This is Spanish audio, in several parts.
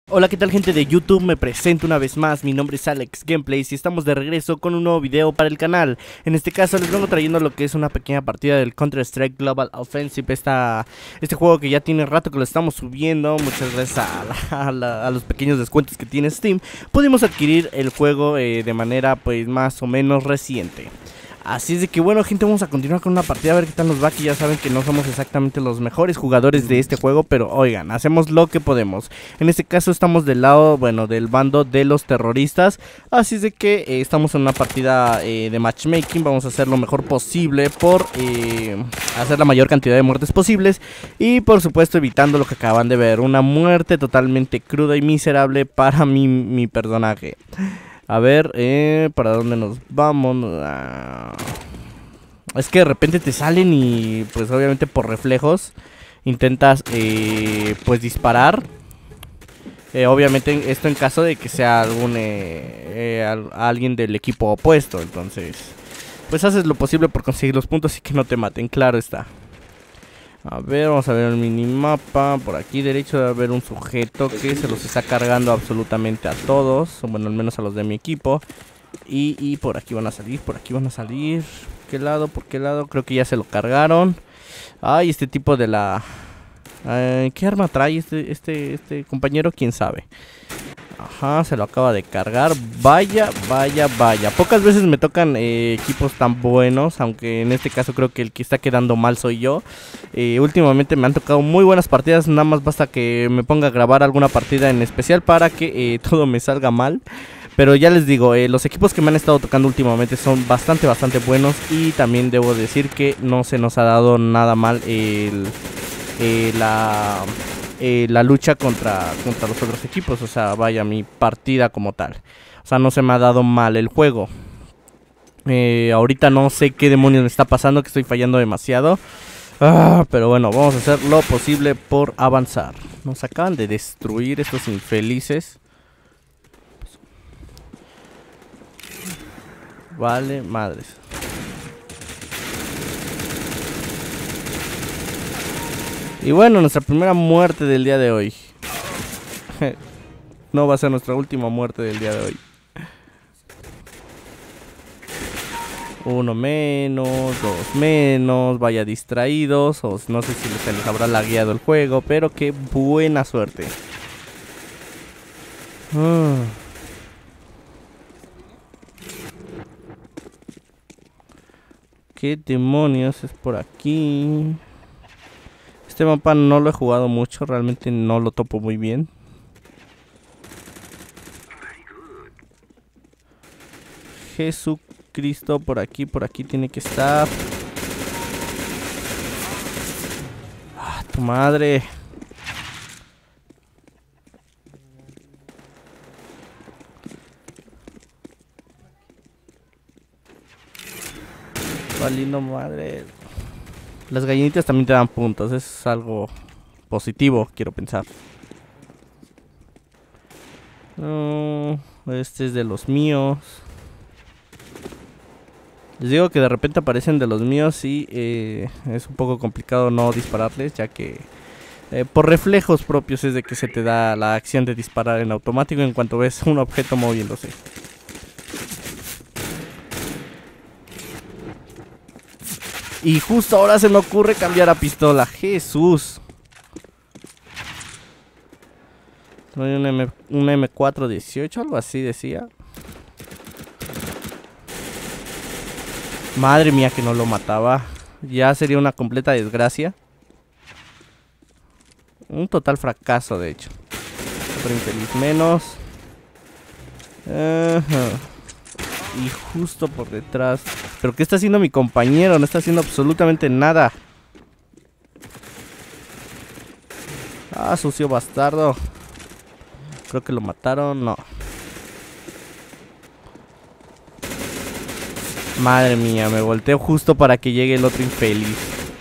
Hola, ¿qué tal, gente de YouTube? Me presento una vez más, mi nombre es Alex Gameplays y estamos de regreso con un nuevo video para el canal. En este caso les vengo trayendo lo que es una pequeña partida del Counter-Strike Global Offensive, este juego que ya tiene rato que lo estamos subiendo. Muchas gracias a los pequeños descuentos que tiene Steam, pudimos adquirir el juego de manera pues más o menos reciente. Así es de que bueno, gente, vamos a continuar con una partida a ver qué tal nos va, que ya saben que no somos exactamente los mejores jugadores de este juego, pero oigan, hacemos lo que podemos. En este caso estamos del lado, bueno, del bando de los terroristas, así es de que estamos en una partida de matchmaking. Vamos a hacer lo mejor posible por hacer la mayor cantidad de muertes posibles y por supuesto evitando lo que acaban de ver, una muerte totalmente cruda y miserable para mi personaje. A ver, ¿para dónde nos vamos? Es que de repente te salen y pues obviamente por reflejos intentas pues disparar. Obviamente esto en caso de que sea alguien del equipo opuesto. Entonces pues haces lo posible por conseguir los puntos y que no te maten, claro está. A ver, vamos a ver el minimapa. Por aquí derecho debe haber un sujeto que se los está cargando absolutamente a todos, o bueno, al menos a los de mi equipo. Y por aquí van a salir, por aquí van a salir. ¿Por qué lado? ¿Por qué lado? Creo que ya se lo cargaron. Ay, este tipo de la... ¿qué arma trae este compañero? ¿Quién sabe? Ajá, se lo acaba de cargar. Vaya, vaya, vaya. Pocas veces me tocan equipos tan buenos, aunque en este caso creo que el que está quedando mal soy yo. Últimamente me han tocado muy buenas partidas. Nada más basta que me ponga a grabar alguna partida en especial para que todo me salga mal. Pero ya les digo, los equipos que me han estado tocando últimamente son bastante buenos. Y también debo decir que no se nos ha dado nada mal la lucha contra los otros equipos. O sea, vaya, mi partida como tal. O sea, no se me ha dado mal el juego. Ahorita no sé qué demonios me está pasando, que estoy fallando demasiado. Pero bueno, vamos a hacer lo posible por avanzar. Nos acaban de destruir estos infelices. Vale, madres. Y bueno, nuestra primera muerte del día de hoy. No va a ser nuestra última muerte del día de hoy. Uno menos, dos menos, vaya distraídos. O no sé si se les habrá lagueado el juego, pero qué buena suerte. ¿Qué demonios es por aquí? Este mapa no lo he jugado mucho, realmente no lo topo muy bien. Jesucristo, por aquí tiene que estar. ¡Ah, tu madre! Valiendo madre. Las gallinitas también te dan puntos, es algo positivo, quiero pensar. No, este es de los míos. Les digo que de repente aparecen de los míos y es un poco complicado no dispararles, ya que por reflejos propios es de que se te da la acción de disparar en automático en cuanto ves un objeto moviéndose. Y justo ahora se me ocurre cambiar a pistola. Jesús. Un M418, algo así decía. Madre mía, que no lo mataba. Ya sería una completa desgracia. Un total fracaso, de hecho. Otro infeliz menos. Y justo por detrás. ¿Pero qué está haciendo mi compañero? No está haciendo absolutamente nada. Ah, sucio bastardo. Creo que lo mataron. No. Madre mía, me volteo justo para que llegue el otro infeliz.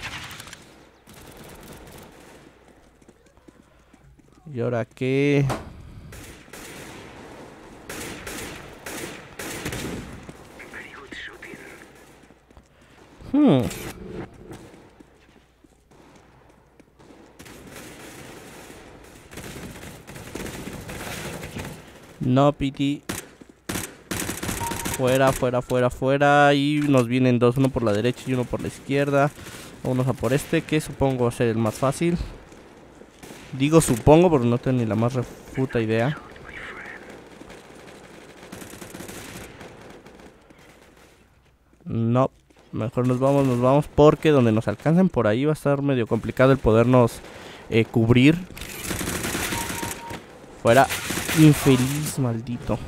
¿Y ahora qué? No, Piti. Fuera, fuera, fuera, fuera. Y nos vienen dos, uno por la derecha y uno por la izquierda. Vamos a por este, que supongo va a ser el más fácil. Digo supongo porque no tengo ni la más refuta idea. No, mejor nos vamos porque donde nos alcancen por ahí va a estar medio complicado el podernos cubrir. Fuera, infeliz, maldito.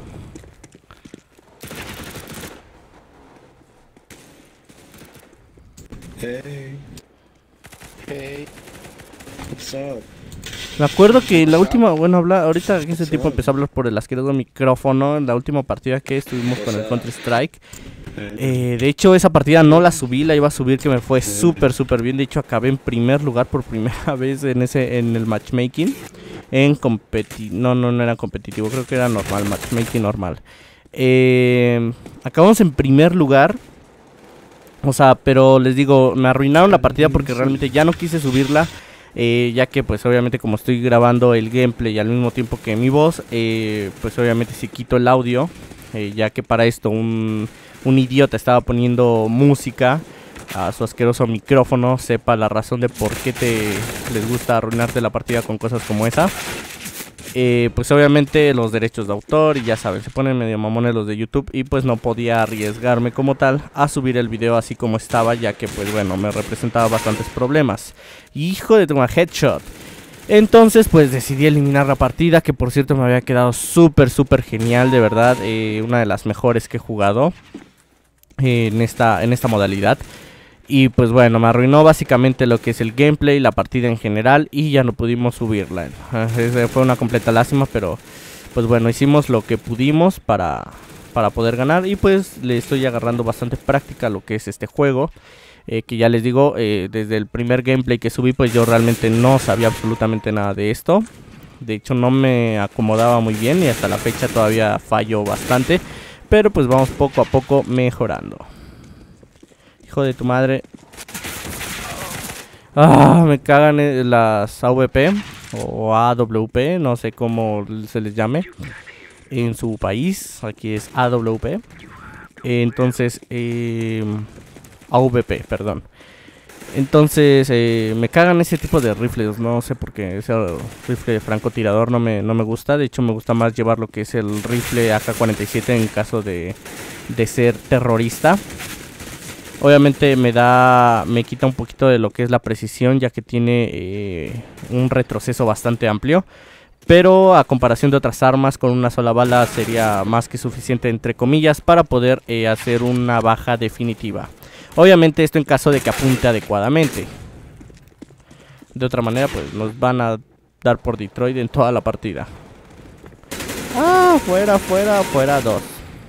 Hey. Hey. What's up? Me acuerdo que en la última, bueno, ahorita en ese tiempo empecé a hablar por el asqueroso micrófono. En la última partida que estuvimos con el Counter Strike. De hecho, esa partida no la subí, la iba a subir, que me fue súper bien. De hecho, acabé en primer lugar por primera vez en el matchmaking. No era competitivo, creo que era normal, matchmaking normal. Acabamos en primer lugar. O sea, pero les digo, me arruinaron la partida porque realmente ya no quise subirla. Ya que pues obviamente como estoy grabando el gameplay al mismo tiempo que mi voz, pues obviamente si quito el audio, ya que para esto un idiota estaba poniendo música a su asqueroso micrófono, sepa la razón de por qué les gusta arruinarte la partida con cosas como esa. Pues obviamente los derechos de autor, y ya saben, se ponen medio mamones los de YouTube, y pues no podía arriesgarme como tal a subir el video así como estaba, ya que pues bueno, me representaba bastantes problemas. Hijo de tu headshot. Entonces pues decidí eliminar la partida, que por cierto me había quedado súper genial, de verdad, una de las mejores que he jugado en esta modalidad. Y pues bueno, me arruinó básicamente lo que es el gameplay, la partida en general, y ya no pudimos subirla. Fue una completa lástima, pero pues bueno, hicimos lo que pudimos para poder ganar. Y pues le estoy agarrando bastante práctica a lo que es este juego, que ya les digo, desde el primer gameplay que subí pues yo realmente no sabía absolutamente nada de esto. De hecho no me acomodaba muy bien y hasta la fecha todavía fallo bastante, pero pues vamos poco a poco mejorando. Hijo de tu madre. Me cagan las AWP o AWP, no sé cómo se les llame en su país. Aquí es AWP. Entonces, AWP, perdón. Entonces, me cagan ese tipo de rifles. No sé por qué ese rifle de francotirador no me gusta. De hecho, me gusta más llevar lo que es el rifle AK-47 en caso de ser terrorista. Obviamente me quita un poquito de lo que es la precisión, ya que tiene un retroceso bastante amplio. Pero a comparación de otras armas, con una sola bala sería más que suficiente, entre comillas, para poder hacer una baja definitiva. Obviamente esto en caso de que apunte adecuadamente. De otra manera pues nos van a dar por Detroit en toda la partida. Fuera 2.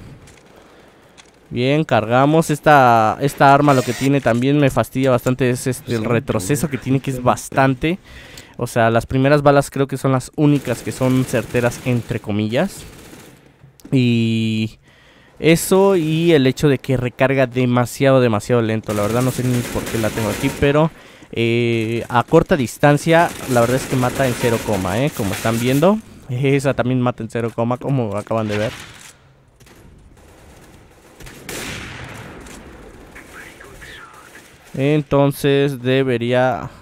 Bien, cargamos. Esta arma lo que tiene también me fastidia bastante es el retroceso que tiene, que es bastante. O sea, las primeras balas creo que son las únicas que son certeras, entre comillas. Y eso, y el hecho de que recarga demasiado lento. La verdad no sé ni por qué la tengo aquí, pero a corta distancia la verdad es que mata en 0, como están viendo. Esa también mata en 0, como acaban de ver. Entonces debería...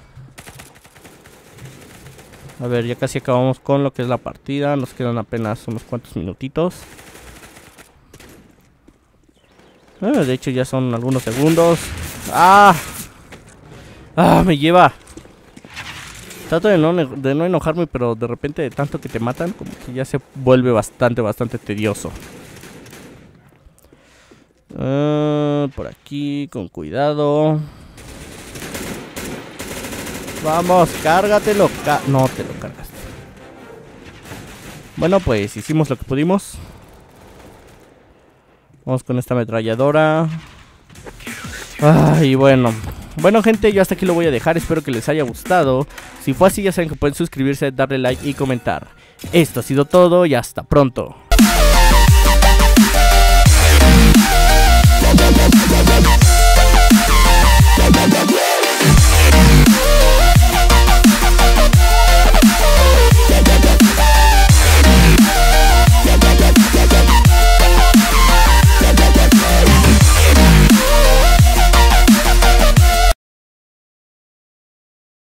A ver, ya casi acabamos con lo que es la partida. Nos quedan apenas unos cuantos minutitos. De hecho ya son algunos segundos. Me lleva. Trato de no enojarme, pero de repente de tanto que te matan, como que ya se vuelve bastante tedioso. Por aquí, con cuidado. Vamos, cárgatelo. No te lo cargaste. Bueno, pues hicimos lo que pudimos. Vamos con esta ametralladora. Y bueno, gente, yo hasta aquí lo voy a dejar. Espero que les haya gustado. Si fue así, ya saben que pueden suscribirse, darle like y comentar. Esto ha sido todo y hasta pronto.